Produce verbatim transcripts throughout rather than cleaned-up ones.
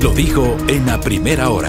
lo dijo en la primera hora.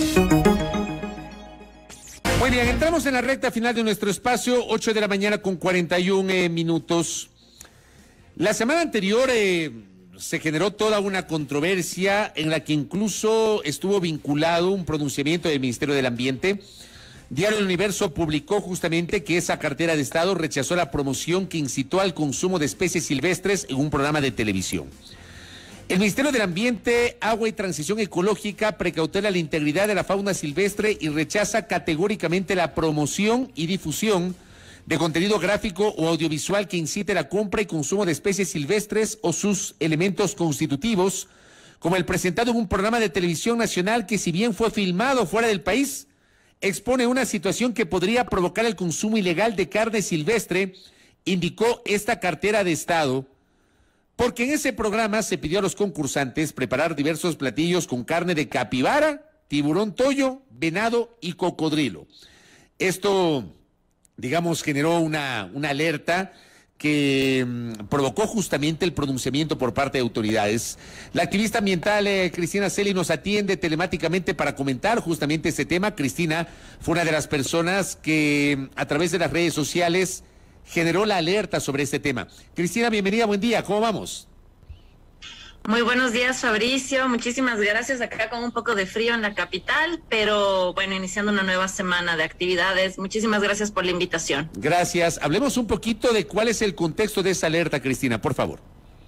Muy bien, entramos en la recta final de nuestro espacio, ocho de la mañana con cuarenta y un eh, minutos. La semana anterior eh, se generó toda una controversia en la que incluso estuvo vinculado un pronunciamiento del Ministerio del Ambiente. Diario El Universo publicó justamente que esa cartera de Estado rechazó la promoción que incitó al consumo de especies silvestres en un programa de televisión. El Ministerio del Ambiente, Agua y Transición Ecológica precautela la integridad de la fauna silvestre y rechaza categóricamente la promoción y difusión de contenido gráfico o audiovisual que incite la compra y consumo de especies silvestres o sus elementos constitutivos, como el presentado en un programa de televisión nacional que, si bien fue filmado fuera del país, expone una situación que podría provocar el consumo ilegal de carne silvestre, indicó esta cartera de Estado, porque en ese programa se pidió a los concursantes preparar diversos platillos con carne de capibara, tiburón toyo, venado y cocodrilo. Esto, digamos, generó una, una alerta que mmm, provocó justamente el pronunciamiento por parte de autoridades. La activista ambiental eh, Cristina Celi nos atiende telemáticamente para comentar justamente ese tema. Cristina fue una de las personas que a través de las redes sociales generó la alerta sobre este tema. Cristina, bienvenida, buen día, ¿cómo vamos? Muy buenos días, Fabricio, muchísimas gracias. Acá con un poco de frío en la capital, pero bueno, iniciando una nueva semana de actividades. Muchísimas gracias por la invitación. Gracias. Hablemos un poquito de cuál es el contexto de esa alerta, Cristina, por favor.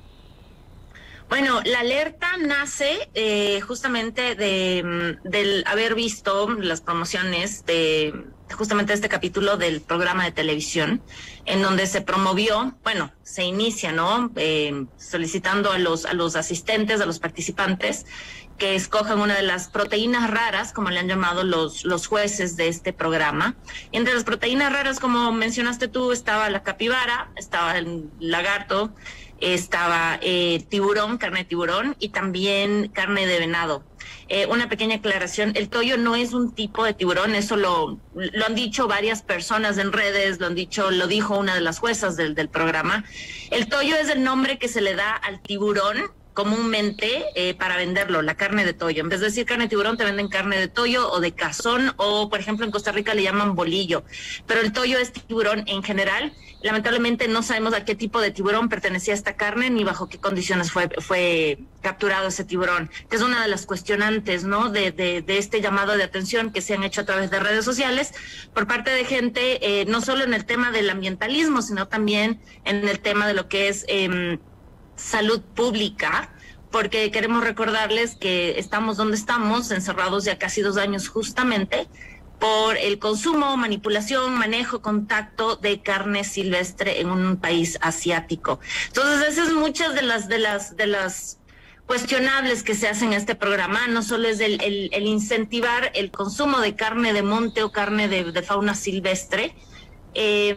Bueno, la alerta nace eh, justamente de del haber visto las promociones de justamente este capítulo del programa de televisión, en donde se promovió, bueno, se inicia, ¿no? Eh, solicitando a los a los asistentes, a los participantes, que escojan una de las proteínas raras, como le han llamado los los jueces de este programa. Entre las proteínas raras, como mencionaste tú, estaba la capibara, estaba el lagarto, estaba eh, tiburón, carne de tiburón y también carne de venado. Eh, una pequeña aclaración, el toyo no es un tipo de tiburón, eso lo, lo han dicho varias personas en redes, lo han dicho, lo dijo una de las juezas del, del programa. El toyo es el nombre que se le da al tiburón comúnmente eh, para venderlo, la carne de toyo. En vez de decir carne de tiburón, te venden carne de toyo o de cazón, o por ejemplo en Costa Rica le llaman bolillo. Pero el toyo es tiburón en general. Lamentablemente no sabemos a qué tipo de tiburón pertenecía esta carne, ni bajo qué condiciones fue, fue capturado ese tiburón, que es una de las cuestionantes, ¿no? De, de, de este llamado de atención que se han hecho a través de redes sociales por parte de gente, eh, no solo en el tema del ambientalismo, sino también en el tema de lo que es eh, salud pública, porque queremos recordarles que estamos donde estamos, encerrados ya casi dos años justamente por el consumo, manipulación, manejo, contacto de carne silvestre en un país asiático. Entonces, esas son muchas de las de las de las cuestionables que se hacen en este programa. No solo es el, el, el incentivar el consumo de carne de monte o carne de, de fauna silvestre, Eh,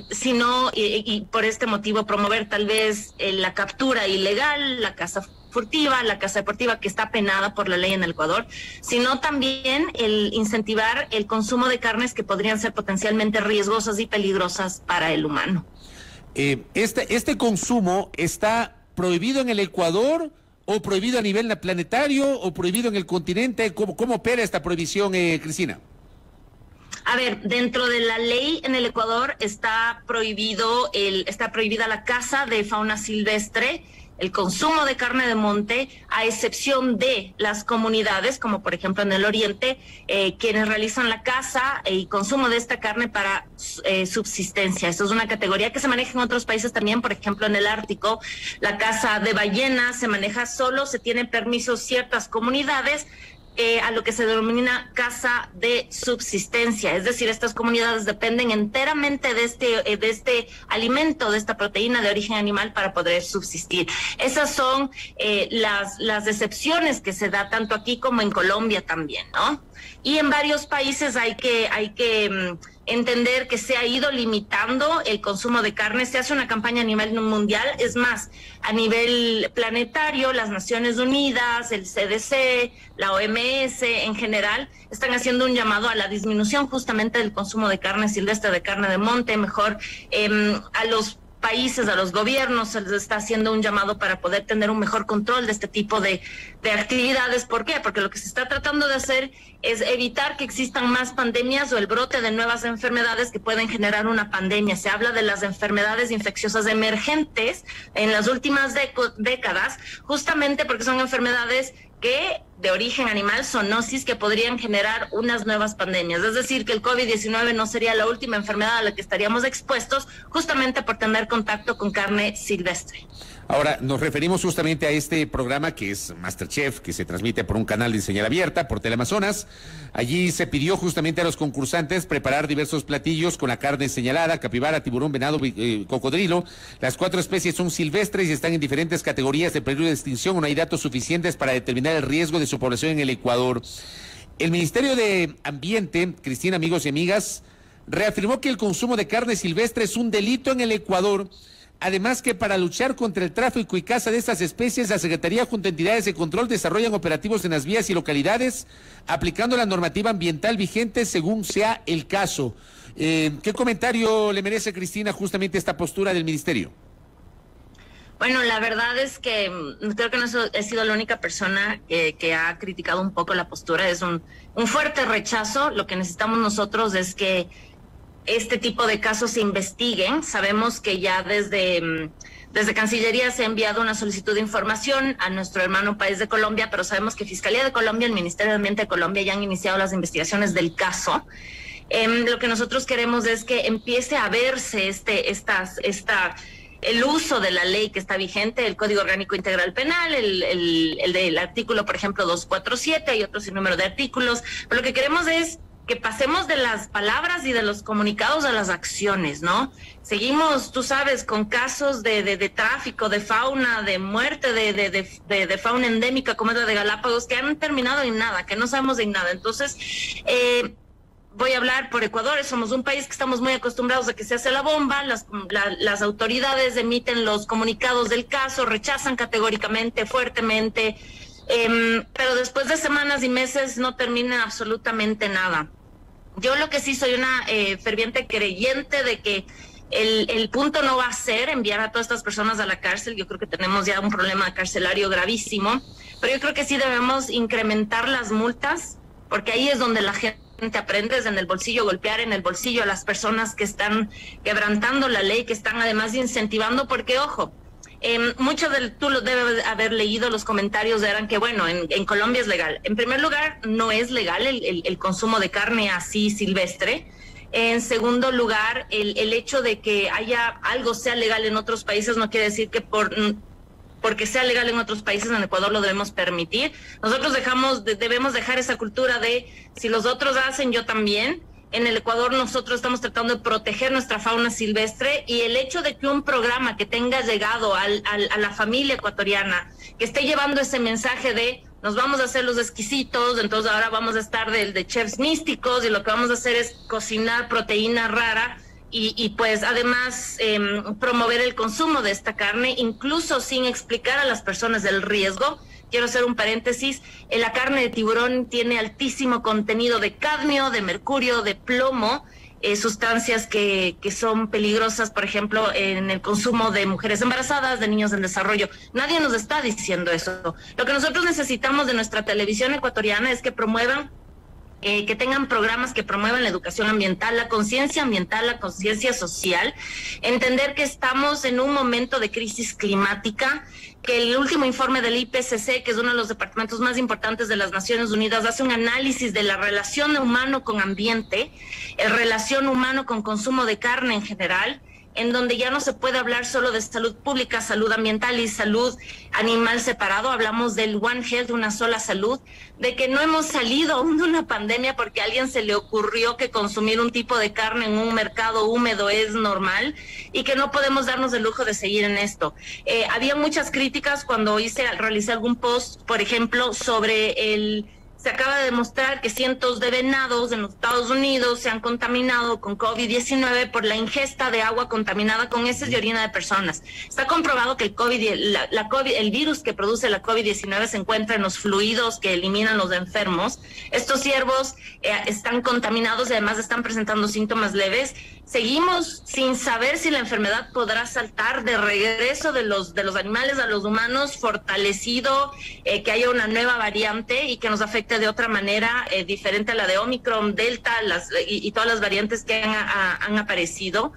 sino y, y por este motivo promover tal vez eh, la captura ilegal, la caza furtiva, la caza deportiva, que está penada por la ley en el Ecuador, sino también el incentivar el consumo de carnes que podrían ser potencialmente riesgosas y peligrosas para el humano. Eh, este, ¿Este consumo está prohibido en el Ecuador o prohibido a nivel planetario o prohibido en el continente? ¿Cómo, cómo opera esta prohibición, eh, Cristina? A ver, dentro de la ley en el Ecuador está prohibido el, está prohibida la caza de fauna silvestre, el consumo de carne de monte, a excepción de las comunidades, como por ejemplo en el Oriente, eh, quienes realizan la caza y consumo de esta carne para eh, subsistencia. Esto es una categoría que se maneja en otros países también, por ejemplo en el Ártico, la caza de ballenas se maneja solo, se tienen permisos ciertas comunidades, Eh, a lo que se denomina caza de subsistencia, es decir, estas comunidades dependen enteramente de este eh, de este alimento, de esta proteína de origen animal para poder subsistir. Esas son eh, las las excepciones que se da tanto aquí como en Colombia también, ¿no? Y en varios países hay que hay que um, entender que se ha ido limitando el consumo de carne. Se hace una campaña a nivel mundial, es más, a nivel planetario, las Naciones Unidas, el C D C, la O M S en general, están haciendo un llamado a la disminución justamente del consumo de carne silvestre, de carne de monte, mejor eh, a los países, a los gobiernos, se les está haciendo un llamado para poder tener un mejor control de este tipo de, de actividades. ¿Por qué? Porque lo que se está tratando de hacer es evitar que existan más pandemias o el brote de nuevas enfermedades que pueden generar una pandemia. Se habla de las enfermedades infecciosas emergentes en las últimas décadas, justamente porque son enfermedades que de origen animal, zoonosis, que podrían generar unas nuevas pandemias. Es decir, que el COVID diecinueve no sería la última enfermedad a la que estaríamos expuestos, justamente por tener contacto con carne silvestre. Ahora, nos referimos justamente a este programa que es MasterChef, que se transmite por un canal de señal abierta, por Teleamazonas. Allí se pidió justamente a los concursantes preparar diversos platillos con la carne señalada: capibara, tiburón, venado, eh, cocodrilo. Las cuatro especies son silvestres y están en diferentes categorías de peligro de extinción. No hay datos suficientes para determinar el riesgo de su población en el Ecuador. El Ministerio de Ambiente, Cristina, amigos y amigas, reafirmó que el consumo de carne silvestre es un delito en el Ecuador. Además que para luchar contra el tráfico y caza de estas especies, la Secretaría junto a entidades de control desarrollan operativos en las vías y localidades, aplicando la normativa ambiental vigente según sea el caso. Eh, ¿Qué comentario le merece, Cristina, justamente esta postura del Ministerio? Bueno, la verdad es que creo que no he sido la única persona eh, que ha criticado un poco la postura. Es un, un fuerte rechazo. Lo que necesitamos nosotros es que este tipo de casos se investiguen. Sabemos que ya desde, desde Cancillería se ha enviado una solicitud de información a nuestro hermano país de Colombia, pero sabemos que Fiscalía de Colombia y el Ministerio de Ambiente de Colombia ya han iniciado las investigaciones del caso. Eh, lo que nosotros queremos es que empiece a verse este, estas, esta, el uso de la ley que está vigente, el Código Orgánico Integral Penal, el, el, el del artículo, por ejemplo, doscientos cuarenta y siete, hay otro sinnúmero de artículos, pero lo que queremos es que pasemos de las palabras y de los comunicados a las acciones, ¿no? Seguimos, tú sabes, con casos de, de, de tráfico, de fauna, de muerte de, de, de, de, de fauna endémica como es la de Galápagos, que han terminado en nada, que no sabemos en nada. Entonces, eh, voy a hablar por Ecuador. Somos un país que estamos muy acostumbrados a que se hace la bomba, las, la, las autoridades emiten los comunicados del caso, rechazan categóricamente, fuertemente, eh, pero después de semanas y meses no termina absolutamente nada. Yo lo que sí soy una eh, ferviente creyente de que el, el punto no va a ser enviar a todas estas personas a la cárcel. Yo creo que tenemos ya un problema carcelario gravísimo, pero yo creo que sí debemos incrementar las multas, porque ahí es donde la gente aprende, es en el bolsillo, golpear en el bolsillo a las personas que están quebrantando la ley, que están además incentivando, porque ojo, Eh, mucho del, tú lo debes haber leído, los comentarios eran que, bueno, en, en Colombia es legal. En primer lugar, no es legal el, el, el consumo de carne así silvestre. En segundo lugar, el, el hecho de que haya algo sea legal en otros países no quiere decir que por porque sea legal en otros países, en Ecuador lo debemos permitir. Nosotros dejamos, de, debemos dejar esa cultura de si los otros hacen, yo también. En el Ecuador nosotros estamos tratando de proteger nuestra fauna silvestre, y el hecho de que un programa que tenga llegado al, al, a la familia ecuatoriana, que esté llevando ese mensaje de nos vamos a hacer los exquisitos, entonces ahora vamos a estar de, de chefs místicos y lo que vamos a hacer es cocinar proteína rara y, y pues además eh, promover el consumo de esta carne, incluso sin explicar a las personas el riesgo. Quiero hacer un paréntesis, eh, la carne de tiburón tiene altísimo contenido de cadmio, de mercurio, de plomo, eh, sustancias que, que son peligrosas, por ejemplo, en el consumo de mujeres embarazadas, de niños en desarrollo. Nadie nos está diciendo eso. Lo que nosotros necesitamos de nuestra televisión ecuatoriana es que promuevan Eh, que tengan programas que promuevan la educación ambiental, la conciencia ambiental, la conciencia social, entender que estamos en un momento de crisis climática, que el último informe del I P C C, que es uno de los departamentos más importantes de las Naciones Unidas, hace un análisis de la relación humano con ambiente, la relación humano con consumo de carne en general, en donde ya no se puede hablar solo de salud pública, salud ambiental y salud animal separado. Hablamos del One Health, una sola salud, de que no hemos salido aún de una pandemia porque a alguien se le ocurrió que consumir un tipo de carne en un mercado húmedo es normal y que no podemos darnos el lujo de seguir en esto. Eh, había muchas críticas cuando hice, realicé algún post, por ejemplo, sobre el se acaba de demostrar que cientos de venados en los Estados Unidos se han contaminado con COVID diecinueve por la ingesta de agua contaminada con heces y orina de personas. Está comprobado que el COVID, la, la COVID, el virus que produce la COVID diecinueve se encuentra en los fluidos que eliminan los enfermos. Estos ciervos eh, están contaminados y además están presentando síntomas leves. Seguimos sin saber si la enfermedad podrá saltar de regreso de los de los animales a los humanos, fortalecido, eh, que haya una nueva variante y que nos afecte de otra manera eh, diferente a la de Omicron, Delta las, y, y todas las variantes que han, a, han aparecido.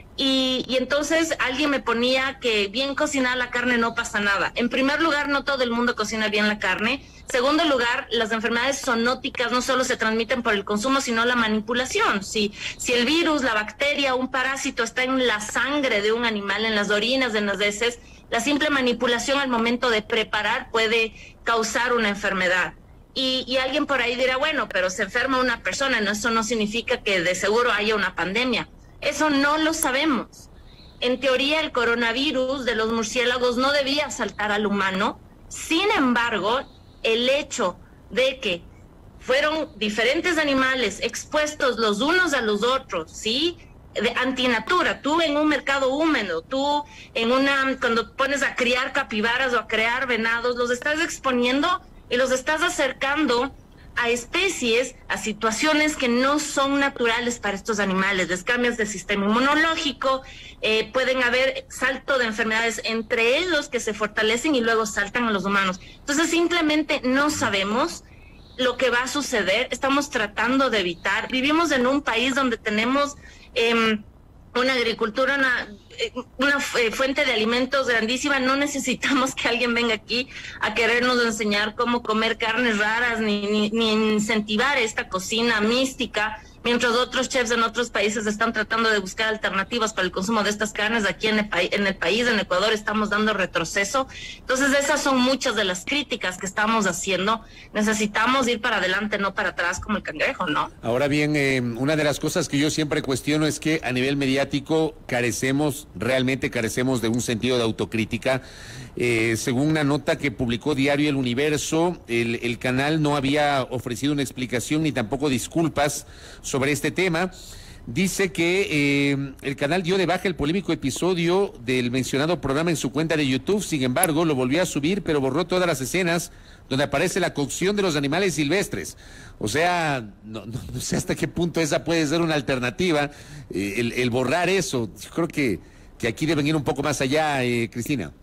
Y, y entonces alguien me ponía que bien cocinada la carne no pasa nada. En primer lugar, no todo el mundo cocina bien la carne. Segundo lugar, las enfermedades zoonóticas no solo se transmiten por el consumo, sino la manipulación. Si, si el virus, la bacteria, un parásito está en la sangre de un animal, en las orinas, en las heces, la simple manipulación al momento de preparar puede causar una enfermedad. Y, y alguien por ahí dirá, bueno, pero se enferma una persona, no, eso no significa que de seguro haya una pandemia. Eso no lo sabemos. En teoría, el coronavirus de los murciélagos no debía saltar al humano. Sin embargo, el hecho de que fueron diferentes animales expuestos los unos a los otros, ¿sí? De antinatura, tú en un mercado húmedo, tú en una, cuando pones a criar capibaras o a crear venados, los estás exponiendo y los estás acercando a especies, a situaciones que no son naturales para estos animales. Les cambias del sistema inmunológico, eh, pueden haber salto de enfermedades entre ellos que se fortalecen y luego saltan a los humanos. Entonces simplemente no sabemos lo que va a suceder, estamos tratando de evitar. Vivimos en un país donde tenemos eh, una agricultura, una, una fuente de alimentos grandísima. No necesitamos que alguien venga aquí a querernos enseñar cómo comer carnes raras, ni, ni, ni incentivar esta cocina mística, mientras otros chefs en otros países están tratando de buscar alternativas para el consumo de estas carnes. Aquí en el, en el país, en Ecuador, estamos dando retroceso. Entonces esas son muchas de las críticas que estamos haciendo. Necesitamos ir para adelante, no para atrás como el cangrejo, ¿no? Ahora bien, eh, una de las cosas que yo siempre cuestiono es que a nivel mediático carecemos, realmente carecemos de un sentido de autocrítica. Eh, según una nota que publicó Diario El Universo, el, el canal no había ofrecido una explicación ni tampoco disculpas sobre este tema. Dice que eh, el canal dio de baja el polémico episodio del mencionado programa en su cuenta de YouTube. Sin embargo, lo volvió a subir, pero borró todas las escenas donde aparece la cocción de los animales silvestres. O sea, no, no, no sé hasta qué punto esa puede ser una alternativa, eh, el, el borrar eso. Yo creo que, que aquí deben ir un poco más allá, eh, Cristina.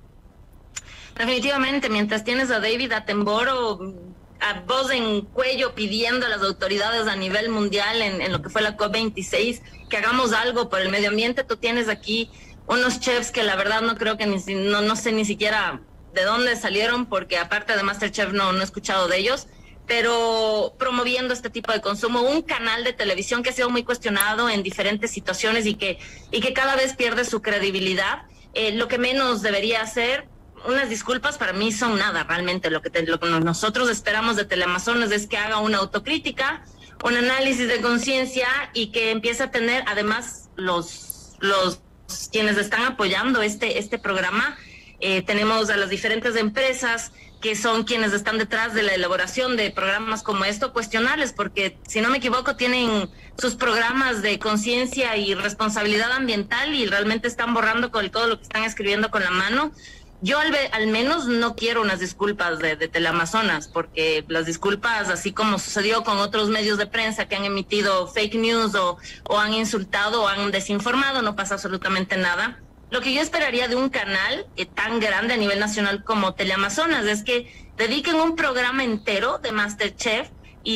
Definitivamente, mientras tienes a David Attenborough a voz en cuello pidiendo a las autoridades a nivel mundial en, en lo que fue la COP veintiséis que hagamos algo por el medio ambiente, tú tienes aquí unos chefs que la verdad no creo que ni, no, no sé ni siquiera de dónde salieron, porque aparte de MasterChef no, no he escuchado de ellos, pero promoviendo este tipo de consumo, un canal de televisión que ha sido muy cuestionado en diferentes situaciones y que, y que cada vez pierde su credibilidad. Eh, lo que menos debería hacer, unas disculpas para mí son nada, realmente lo que, te, lo que nosotros esperamos de Teleamazonas es que haga una autocrítica, un análisis de conciencia y que empiece a tener además los, los quienes están apoyando este, este programa. Eh, tenemos a las diferentes empresas que son quienes están detrás de la elaboración de programas como esto, cuestionarles, porque si no me equivoco tienen sus programas de conciencia y responsabilidad ambiental y realmente están borrando con todo lo que están escribiendo con la mano. Yo al, al menos no quiero unas disculpas de, de Teleamazonas, porque las disculpas, así como sucedió con otros medios de prensa que han emitido fake news o, o han insultado o han desinformado, no pasa absolutamente nada. Lo que yo esperaría de un canal eh, tan grande a nivel nacional como Teleamazonas es que dediquen un programa entero de MasterChef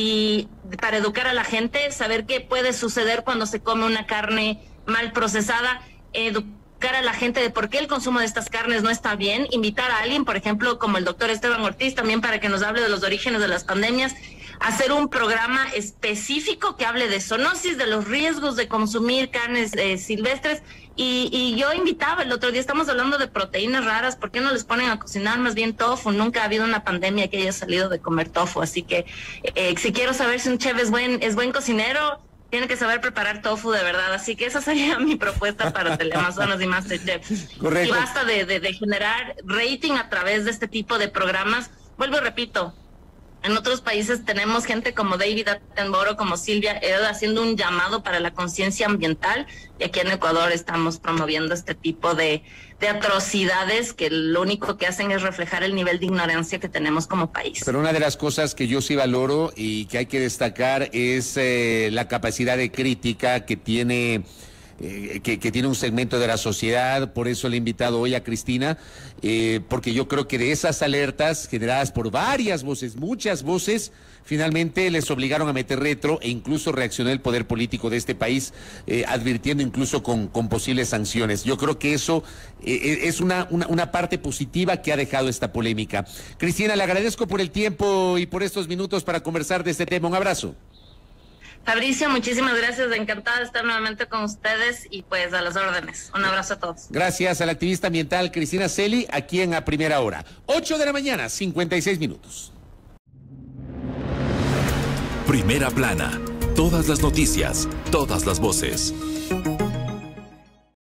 y para educar a la gente, saber qué puede suceder cuando se come una carne mal procesada, educar a la gente de por qué el consumo de estas carnes no está bien, invitar a alguien, por ejemplo, como el doctor Esteban Ortiz, también para que nos hable de los orígenes de las pandemias, hacer un programa específico que hable de zoonosis, de los riesgos de consumir carnes eh, silvestres, y, y yo invitaba el otro día, estamos hablando de proteínas raras, ¿por qué no les ponen a cocinar más bien tofu? Nunca ha habido una pandemia que haya salido de comer tofu, así que eh, si quiero saber si un chef es buen, es buen cocinero, tiene que saber preparar tofu de verdad, así que esa sería mi propuesta para Teleamazonas y MasterChef. Correcto. Y basta de, de, de generar rating a través de este tipo de programas. Vuelvo y repito, En otros países tenemos gente como David Attenborough, como Silvia Earle, haciendo un llamado para la conciencia ambiental, y aquí en Ecuador estamos promoviendo este tipo de, de atrocidades que lo único que hacen es reflejar el nivel de ignorancia que tenemos como país. Pero una de las cosas que yo sí valoro y que hay que destacar es eh, la capacidad de crítica que tiene... Eh, que, que tiene un segmento de la sociedad. Por eso le he invitado hoy a Cristina, eh, porque yo creo que de esas alertas generadas por varias voces, muchas voces, finalmente les obligaron a meter retro, e incluso reaccionó el poder político de este país, eh, advirtiendo incluso con, con posibles sanciones. Yo creo que eso eh, es una, una, una parte positiva que ha dejado esta polémica. Cristina, le agradezco por el tiempo y por estos minutos para conversar de este tema. Un abrazo. Fabricio, muchísimas gracias, encantada de estar nuevamente con ustedes y pues a las órdenes. Un abrazo a todos. Gracias a la activista ambiental Cristina Celi, aquí en A Primera Hora. ocho de la mañana, cincuenta y seis minutos. Primera plana, todas las noticias, todas las voces.